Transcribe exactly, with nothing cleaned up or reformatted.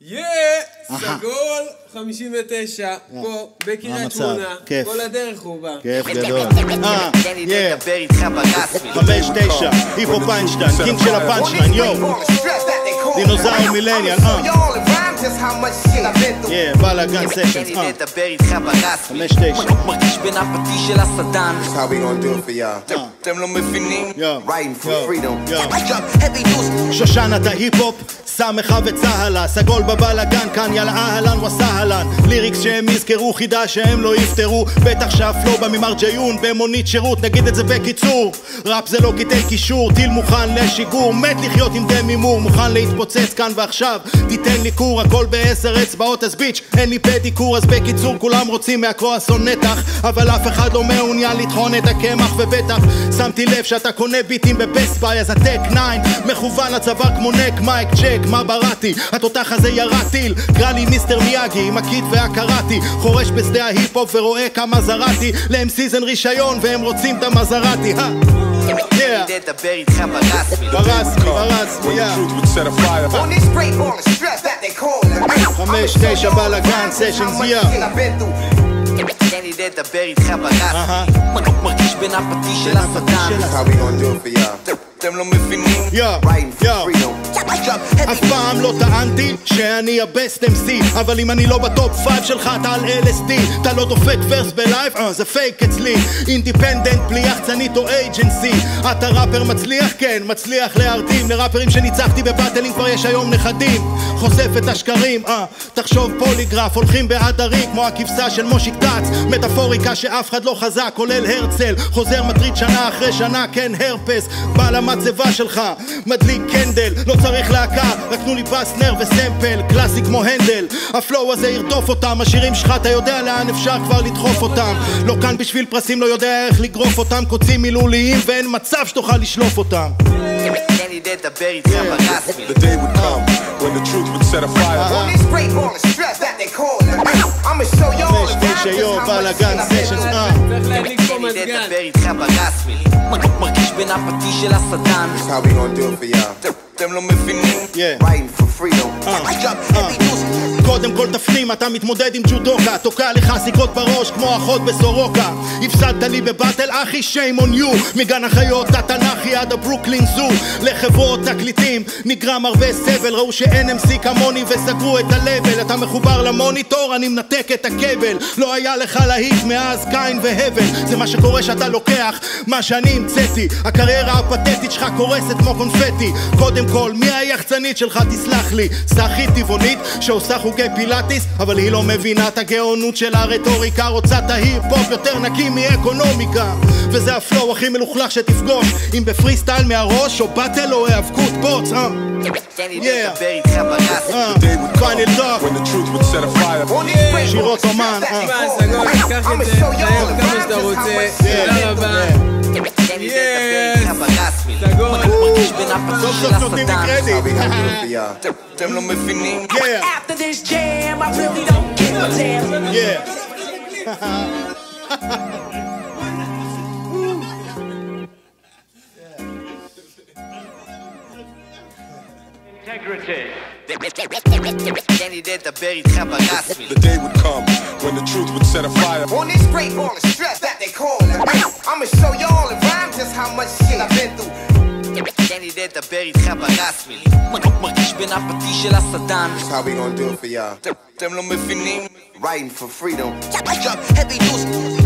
יא! סגול חמישים ותשע, פה, בקריית שמונה, כל הדרך הוא בא. כיף גדול. אה, יא! חמש תשע, היפו פיינשטיין, קינג של הפאנצ'ליין, יו! דינוזאור מילניאל, אה! יא, בלאגן סשנס, אה! חמש תשע. מרגיש בין הפטיש של הסדן. That's how we gonna do it for y'all. אתם לא מבינים? Writing for freedom. שושנת ההיפ-הופ, סמכה וצהלה, סגול בבלאגן, כאן יאללה אהלן וסהלן. ליריקס שהם יזכרו, חידה שהם לא יפתרו, בטח שהפלו בא ממרג'יון במונית שירות, נגיד את זה בקיצור. ראפ זה לא קטעי קישור, טיל מוכן לשיגור, מת לחיות עם דמי מור, מוכן להתפוצץ כאן ועכשיו, תיתן לי קור, הכל בעשר אצבעות אז ביץ', אין לי פדיקור, אז בקיצור כולם רוצים מהקרואסון נתח, אבל אף אחד לא מעוניין לטחון את הקמח, ובטח שמתי לב שאתה קונה ביטים בבסט ביי, אז הטק ניין מכוון לצוואר כמו נק מייק צ'ק, מה בראתי? התותח הזה ירד טיל, קרא לי מיסטר מיאגי עם הקיד והקראתי, חורש בשדה ההיפ-הופ ורואה כמה זרעתי, להם סיזן רישיון והם רוצים את המזרעתי, אה? Yeah. ברסמי, ברסמי, יא. חמש תשע בלאגן סשנס, יא. אני לדבר איתך ברסמי, מרגיש בין הפטיש של הסדן. That's how we gonna do it for y'all. אתם לא מבינים? Writing for freedom. אף פעם לא טענתי שאני הבסט אם סי, אבל אם אני לא בטופ פייב שלך אתה על אל אס די, אתה לא דופק ורס בלייב, אה זה פייק אצלי, אינדיפנדנט בלי יחצנית או אייג'נסי. אתה ראפר מצליח? כן, מצליח להרדים, לראפרים שניצחתי בבטלים כבר יש היום נכדים. חושף את השקרים, אה תחשוב פוליגרף, הולכים בהדרי כמו הכבשה של מושיק דץ, מטאפוריקה שאף אחד לא חזק, כולל הרצל, חוזר מטריד שנה אחרי שנה, כן הרפס בא למצבה שלך, מדליק קנדל, לא צריך להקה, רק תנו לי פס נר וסמפל, קלאסי כמו הנדל, הפלואו הזה ירדוף אותם, השירים שלך אתה יודע לאן אפשר כבר לדחוף אותם, לא כאן בשביל פרסים, לא יודע איך לגרוף אותם, קוצים מילוליים ואין מצב שתוכל לשלוף אותם. אני לדבר איתך ברסמי. The day would come when the truth would set a fire. On this great ball of stress that they call it, I'ma show y'all the חמש תשע, יו, בלאגן סשנס, אה. צריך להדליק פה אני מזגן. לדבר איתך ברסמי, מרגיש בין הפטיש של הסדן. That's how we gonna do it for y'all. אתם לא מבינים? Writing for freedom. קודם כל תפנים, אתה מתמודד עם ג'ודוקה, תוקע לך סיכות בראש כמו אחות בסורוקה. הפסדת לי בבטל אחי, shame on you, מגן החיות התנ"כי עד הברוקלין זו. לחברות תקליטים נגרם הרבה סבל, ראו ש-אן אם סי כמוני וסגרו את הלבל. אתה מחובר למוניטור, אני מנתק את הכבל, לא היה לך להיט מאז קין והבל. זה מה שקורה שאתה לוקח מה שאני המצאתי, הקריירה הפתטית שלך קורסת כמו קונפטי. קודם כל מי היחצנית שלך תסלח לי, סחית טבעונית שעושה חוגי פילאטיס, אבל היא לא מבינה את הגאונות של הרטוריקה, רוצה את ההיפ-הופ יותר נקי מאקונומיקה, וזה הפלואו הכי מלוכלך שתפגוש, אם בפרי סטייל מהראש או באטל או האבקות בוץ, אה? אני לדבר איתך ברסמי. פיינל דוק, שירות אומן, אה? מה, סגול, תיקח את זה, תאר כמה שאתה רוצה, תודה רבה. אני לדבר איתך ברסמי, סגול, מרגיש בין הפטיש של הסדן. אתם לא מבינים? After this jam, I really don't give a damn. Yeah. Integrity. אני לדבר איתך ברסמי. The day would come when the truth would set a fire. On this great ball of stress that they call it, I'ma show y'all in rhyme just how much shit I've been through. אני לדבר איתך ברסמי, מרגיש בין הפטיש של הסדן. That's how we gonna do it for y'all. אתם לא מבינים? Writing for freedom. Heavy news.